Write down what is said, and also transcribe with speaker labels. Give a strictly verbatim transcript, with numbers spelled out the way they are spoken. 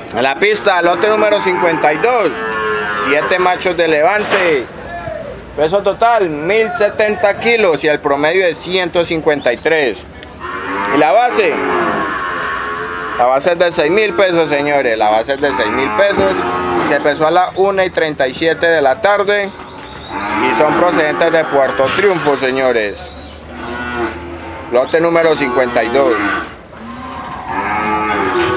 Speaker 1: En la pista, lote número cincuenta y dos, siete machos de levante, peso total mil setenta kilos y el promedio de ciento cincuenta y tres. Y la base, la base es de seis mil pesos, señores, la base es de seis mil pesos y se pesó a las una y treinta y siete de la tarde y son procedentes de Puerto Triunfo, señores. Lote número cincuenta y dos.